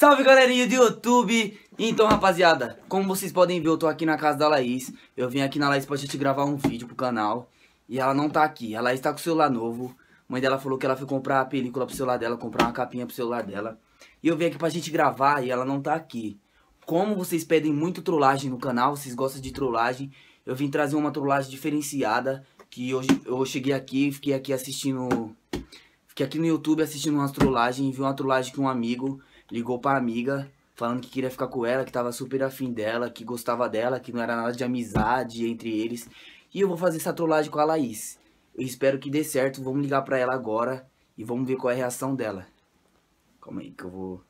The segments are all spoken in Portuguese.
Salve galerinha do YouTube! Então rapaziada, como vocês podem ver, eu tô aqui na casa da Laís. Eu vim aqui na Laís pra gente gravar um vídeo pro canal. E ela não tá aqui, a Laís tá com o celular novo. A mãe dela falou que ela foi comprar a película pro celular dela, comprar uma capinha pro celular dela. E eu vim aqui pra gente gravar e ela não tá aqui. Como vocês pedem muito trollagem no canal, vocês gostam de trollagem, eu vim trazer uma trollagem diferenciada. Que hoje eu cheguei aqui, fiquei aqui assistindo... Fiquei aqui no YouTube assistindo umas trollagens. Vi uma trollagem que um amigo ligou pra amiga, falando que queria ficar com ela, que tava super afim dela, que gostava dela, que não era nada de amizade entre eles. E eu vou fazer essa trollagem com a Laís. Eu espero que dê certo, vamos ligar pra ela agora e vamos ver qual é a reação dela. Calma aí que eu vou...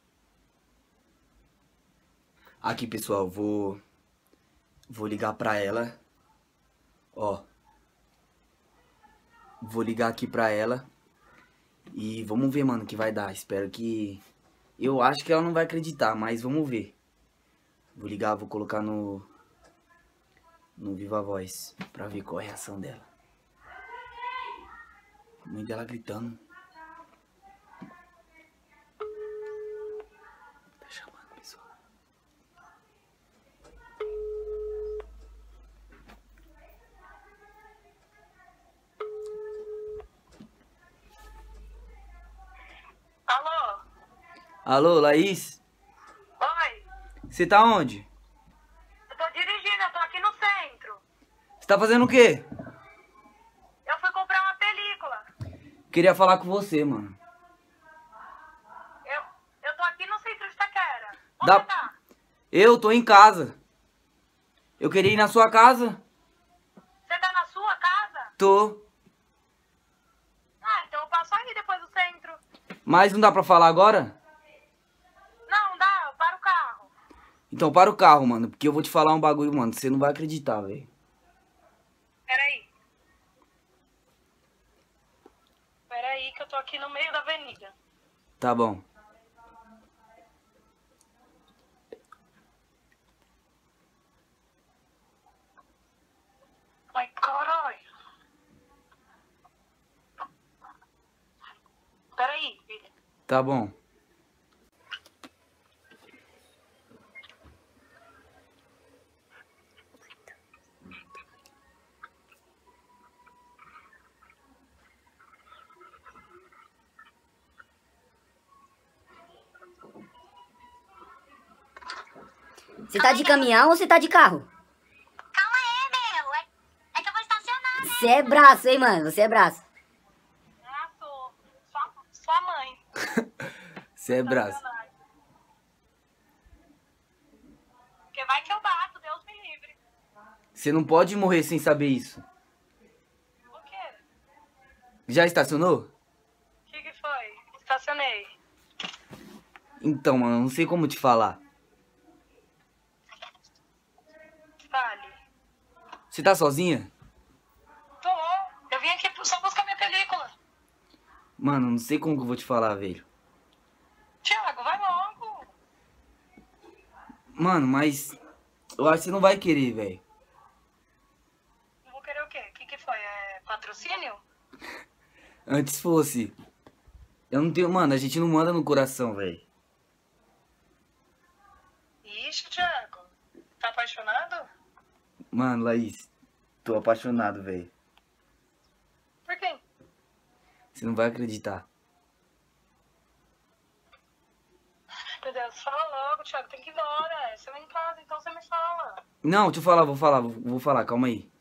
Aqui pessoal, vou ligar pra ela. Ó. Vou ligar aqui pra ela. E vamos ver, mano, o que vai dar. Espero que... Eu acho que ela não vai acreditar, mas vamos ver. Vou ligar, vou colocar no Viva Voz pra ver qual é a reação dela. A mãe dela gritando. Tá chamando, pessoal. Alô? Alô, Laís? Oi? Você tá onde? Eu tô dirigindo, eu tô aqui no centro. Você tá fazendo o quê? Eu fui comprar uma película. Queria falar com você, mano. Eu tô aqui no centro de Itaquera. Onde Dá... você tá? Eu tô em casa. Eu queria ir na sua casa. Você tá na sua casa? Tô. Ah, então eu passo aí depois do centro. Mas não dá pra falar agora? Não, dá, eu paro o carro. Então para o carro, mano. Porque eu vou te falar um bagulho, mano. Você não vai acreditar, velho. Peraí. Peraí que eu tô aqui no meio da avenida. Tá bom. Ai, caralho. Peraí, filha. Tá bom. Você tá de caminhão ou você tá de carro? Calma aí, meu. É que eu vou estacionar, né? Você é braço, hein, mano? Você é braço. Ah, sou. Sua mãe. Você é braço. Porque vai que eu bato, Deus me livre. Você não pode morrer sem saber isso. O quê? Já estacionou? O que foi? Estacionei. Então, mano, eu não sei como te falar. Fale. Você tá sozinha? Tô. Eu vim aqui só buscar minha película. Mano, não sei como que eu vou te falar, velho. Thiago, vai logo. Mano, mas... Eu acho que você não vai querer, velho. Eu vou querer o quê? O que foi? É patrocínio? Antes fosse. Eu não tenho... Mano, a gente não manda no coração, velho. Ixi, Thiago. Tá apaixonado? Mano, Laís. Tô apaixonado, velho. Por quê? Você não vai acreditar. Meu Deus, fala logo, Thiago. Tem que ir embora. Você vai em casa, então você me fala. Não, deixa eu falar, vou falar, calma aí.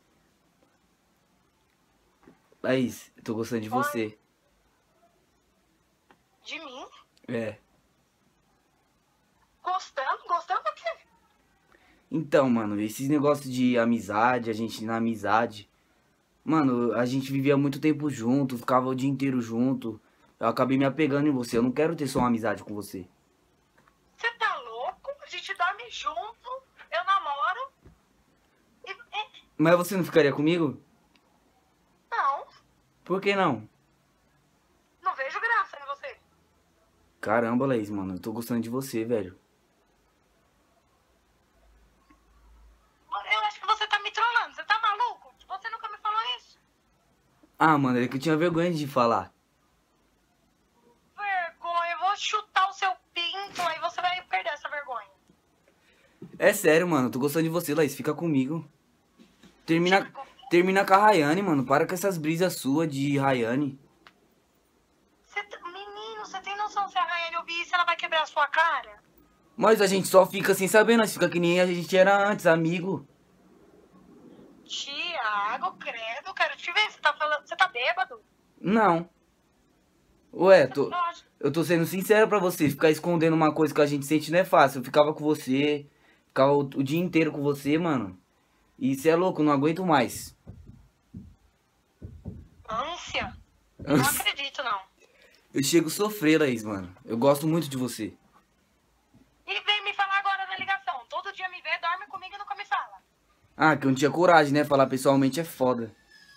Laís, eu tô gostando de você. De mim? É. Gostando? Gostando do quê? Então, mano, esses negócios de amizade, a gente na amizade... Mano, a gente vivia muito tempo junto, ficava o dia inteiro junto. Eu acabei me apegando em você, eu não quero ter só uma amizade com você. Você tá louco? A gente dorme junto, eu namoro. Mas você não ficaria comigo? Não, Por que não? não vejo graça em você. Caramba, Laís, mano, eu tô gostando de você, velho. Eu acho que você tá me trollando. Você tá maluco? Você nunca me falou isso. Ah, mano, é que eu tinha vergonha de falar. Vergonha, eu vou chutar o seu pinto, aí você vai É sério, mano. Tô gostando de você, Laís. Fica comigo. Termina com a Rayane, mano. Para com essas brisas suas de Rayane. Menino, você tem noção se a Rayane ouvir isso, ela vai quebrar a sua cara? Mas a gente só fica sem saber, nós fica que nem a gente era antes, amigo. Tiago, credo, quero te ver. Você tá falando. Você tá bêbado? Não. Ué, Lógico. eu tô sendo sincero pra você. Ficar escondendo uma coisa que a gente sente não é fácil. Eu ficava com você. Ficava o dia inteiro com você, mano. E você é louco, não aguento mais. Ânsia? Não acredito, não. Eu chego a sofrer, Laís, mano. Eu gosto muito de você. E vem me falar agora na ligação. Todo dia me vê, dorme comigo e nunca me fala. Ah, que eu não tinha coragem, né? Falar pessoalmente é foda.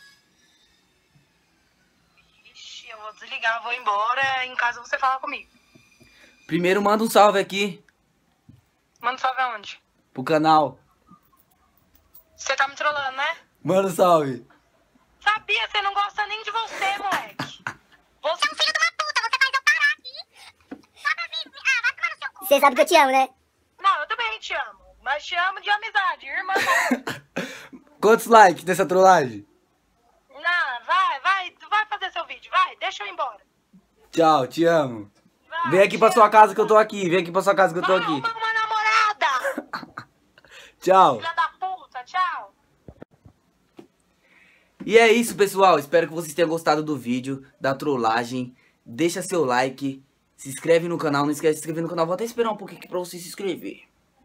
Ixi, eu vou desligar, vou embora. Em casa você fala comigo. Primeiro manda um salve aqui Manda salve aonde? pro canal. Você tá me trollando, né? Manda um salve. Sabia, você não gosta nem de você, moleque. Você é um filho de uma puta, você faz eu parar aqui. Só pra vir. Ah, vai tomar no seu cu. Você sabe que eu te amo, né? Não, eu também te amo. Mas te amo de amizade, irmã. Quantos likes nessa trollagem? Não, vai fazer seu vídeo, vai. Deixa eu ir embora. Tchau, te amo. Vai, Vem aqui pra te sua amo. casa que eu tô aqui. Vem aqui pra sua casa que eu tô Vai aqui. arrumar uma namorada. Tchau. Filha da puta, tchau. E é isso, pessoal. Espero que vocês tenham gostado do vídeo, da trollagem. Deixa seu like, se inscreve no canal. Não esquece de se inscrever no canal. Vou até esperar um pouquinho aqui pra você se inscrever.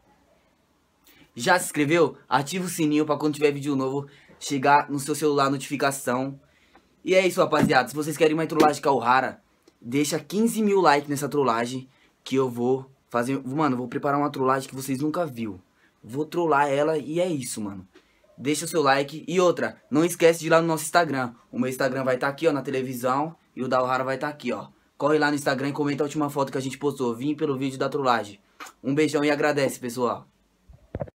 Já se inscreveu? Ativa o sininho pra quando tiver vídeo novo chegar no seu celular a notificação. E é isso, rapaziada. Se vocês querem mais trollagem com a Ohara, deixa 15 mil likes nessa trollagem que eu vou fazer. Mano, eu vou preparar uma trollagem que vocês nunca viram. Vou trollar ela e é isso, mano. Deixa o seu like. E outra, não esquece de ir lá no nosso Instagram. O meu Instagram vai estar aqui, ó, na televisão. E o da Ohara vai estar aqui, ó. Corre lá no Instagram e comenta a última foto que a gente postou. Vim pelo vídeo da trollagem. Um beijão e agradece, pessoal.